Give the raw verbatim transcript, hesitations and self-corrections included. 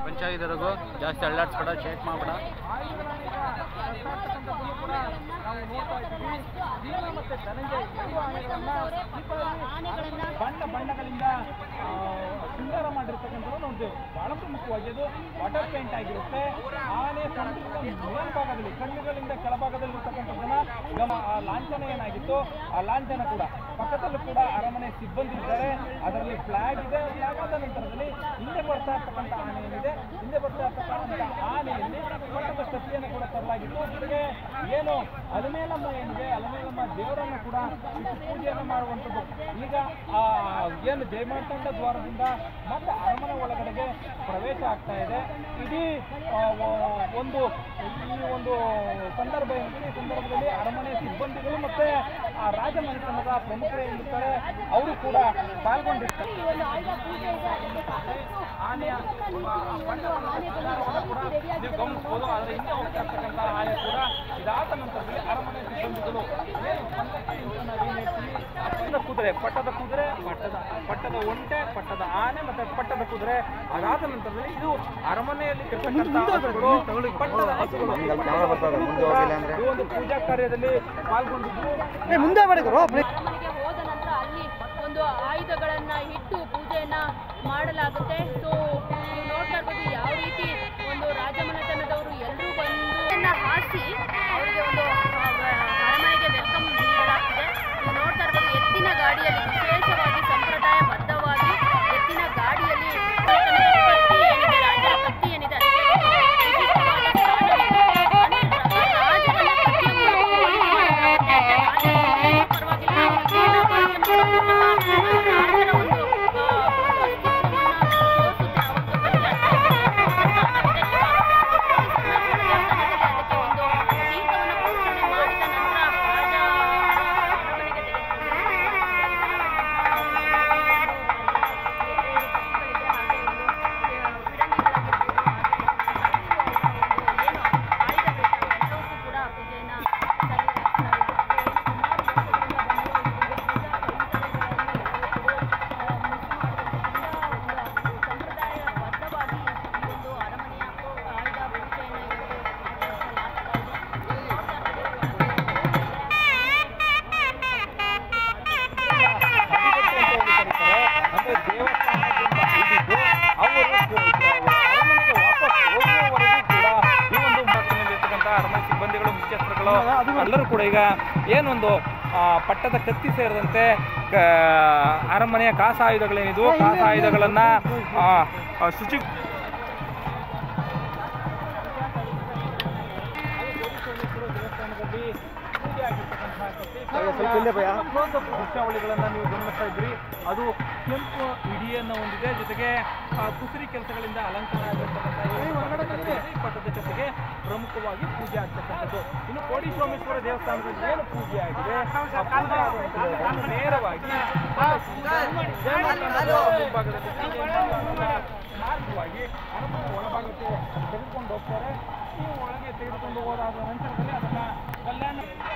ಪಂಚಾಯಿತಿವರೆಗೂ ಜಾಸ್ತಿ ಅಳ್ಳಾಡ್ಸ್ಬೇಡ, ಚೇಕ್ ಮಾಡಬೇಡ. ಬಣ್ಣ ಬಣ್ಣಗಳಿಂದ ಸುಂದರ ಮಾಡಿರ್ತಕ್ಕಂಥದ್ದು ನೋಡ್ತೇವೆ. ಬಹಳ ಪ್ರಮುಖವಾಗಿ ಅದು ವಾಟರ್ ಪೇಂಟ್ ಆಗಿರುತ್ತೆ. ಆನೆ ಮೇಲ್ಭಾಗದಲ್ಲಿ ಕಣ್ಣುಗಳಿಂದ ಕೆಳಭಾಗದಲ್ಲಿ ಇರ್ತಕ್ಕಂಥದ್ದನ್ನ ಗಮ ಆ ಲಾಂಛನ ಏನಾಗಿತ್ತು ಆ ಲಾಂಛನ ಕೂಡ ಪಕ್ಕದಲ್ಲೂ ಕೂಡ ಅರಮನೆ ಸಿಬ್ಬಂದಿ ಇದ್ದಾರೆ. ಅದರಲ್ಲಿ ಫ್ಲಾಗ್ ಇದೆ. ಫ್ಲಾಗ್ ಆದ ನಂತರದಲ್ಲಿ ಹಿಂದೆ ಬರ್ತಾ ಇರ್ತಕ್ಕಂಥ ಆನೆ ಏನಿದೆ, ಹಿಂದೆ ಬರ್ತಾ ಇರ್ತಕ್ಕಂಥ ಆನೆಯಲ್ಲಿ ಪಟ್ಟದ ಕತ್ತಿಯನ್ನು ಕೂಡ ತರಲಾಗಿತ್ತು. ಜೊತೆಗೆ ಏನು ಅಲಮೇಲಮ್ಮ ಏನಿದೆ, ಅಲಮೇಲಮ್ಮ ದೇವರನ್ನು ಕೂಡ ಪೂಜೆಯನ್ನು ಮಾಡುವಂಥದ್ದು. ಈಗ ಆ ಏನು ಜಯಮಾರ್ತಾಂಡ ದ್ವಾರದಿಂದ ಮತ್ತೆ ಅರಮನೆ ಒಳಗಡೆಗೆ ಪ್ರವೇಶ ಆಗ್ತಾ ಇದೆ. ಇಡೀ ಒಂದು ಈ ಒಂದು ಸಂದರ್ಭ ಏನಿದೆ, ಈ ಸಂದರ್ಭದಲ್ಲಿ ಅರಮನೆ ಸಿಬ್ಬಂದಿಗಳು ಮತ್ತೆ ಆ ರಾಜಮನೆತನದ ಪ್ರಮುಖರು ಏನಿರ್ತಾರೆ ಅವರು ಕೂಡ ಪಾಲ್ಗೊಂಡಿರ್ತಾರೆ. ಆನೆಯ ಕೂಡ ನೀವು ಗಮನಿಸಬಹುದು. ಆದರೆ ಹಿಂದೆ ಹೋಗ್ತಾ ಇರ್ತಕ್ಕಂಥ ಆನೆ ಕೂಡ ಇದಾದ ನಂತರದಲ್ಲಿ ಅರಮನೆ ಸಿಬ್ಬಂದಿಗಳು ಪಟ್ಟದ ಕುದುರೆ ಪಟ್ಟದ ಕುದುರೆ ಪಟ್ಟದ ಪಟ್ಟದ ಒಂಟೆ, ಪಟ್ಟದ ಆನೆ ಮತ್ತೆ ಪಟ್ಟದ ಕುದುರೆ ಅದಾದ ನಂತರದಲ್ಲಿ ಇದು ಅರಮನೆಯಲ್ಲಿ ಪಟ್ಟದ ಹಸುಗಳು ಈ ಒಂದು ಪೂಜಾ ಕಾರ್ಯದಲ್ಲಿ ಪಾಲ್ಗೊಂಡಿದ್ದು ಮುಂದೆ ಹೋದ ನಂತರ ಅಲ್ಲಿ ಒಂದು ಆಯುಧಗಳನ್ನ ಇಟ್ಟು ಪೂಜೆಯನ್ನ ಮಾಡಲಾಗುತ್ತೆ. ಸೊ ನೀವು ನೋಡ್ತಾ ಇರ್ಬೋದು ಯಾವ ರೀತಿ ಒಂದು ರಾಜಮನೆತನದವರು ಎಲ್ಲರೂ ಬಂದು ಹಾಸಿ ಅವರಿಗೆ ಒಂದು ಅರಮನೆಗೆ ವೆಲ್ಕಮ್ ನೀಡಲಾಗ್ತಿದೆ. ನೀವು ನೋಡ್ತಾ ಇರ್ಬೋದು ಎತ್ತಿನ ಗಾಡಿಯಲ್ಲಿ ವಿಶೇಷವಾಗಿ ಸಂಪ್ರದಾಯ ಬದ್ಧವಾಗಿ ಎತ್ತಿನ ಗಾಡಿಯಲ್ಲಿ ಕತ್ತಿ ಏನಿದೆ, ರಾಜರ ಕತ್ತಿ ಏನಿದೆ ಎಲ್ಲರೂ ಕೂಡ ಈಗ ಏನೊಂದು ಪಟ್ಟದ ಕತ್ತಿ ಸೇರಿದಂತೆ ಅರಮನೆಯ ಕಾಸಾಯುಧಗಳೇನಿದ್ವು ಕಾಸಾಯುಧಗಳನ್ನ ಶುಚಿ ದೃಶ್ಯಾವಳಿಗಳನ್ನ ನೀವು ಗಮನಿಸ್ತಾ ಇದ್ರಿ. ಅದು ಕೆಂಪು ಇಡಿಯನ್ನು ಹೊಂದಿದೆ. ಜೊತೆಗೆ ಕುಸರಿ ಕೆಲಸಗಳಿಂದ ಅಲಂಕಾರ ಆಗಿರ್ತಕ್ಕಂಥ ಪಟ್ಟದ ಕತ್ತಿಗೆ ಪ್ರಮುಖವಾಗಿ ಪೂಜೆ ಆಗ್ತಕ್ಕಂಥದ್ದು. ಇನ್ನು ಕೋಡಿ ಸೋಮೇಶ್ವರ ದೇವಸ್ಥಾನದಲ್ಲಿ ಏನು ಪೂಜೆ ಆಗಿದೆ ನೇರವಾಗಿ ಮಾರ್ಗವಾಗಿ ಅರಮನೆ ಒಳಭಾಗಕ್ಕೆ ತೆಗೆದುಕೊಂಡು ಹೋಗ್ತಾರೆ. ಈ ಒಳಗೆ ತೆಗೆದುಕೊಂಡು ಹೋದಾದ ನಂತರದಲ್ಲಿ ಅದನ್ನ ಕಲ್ಯಾಣ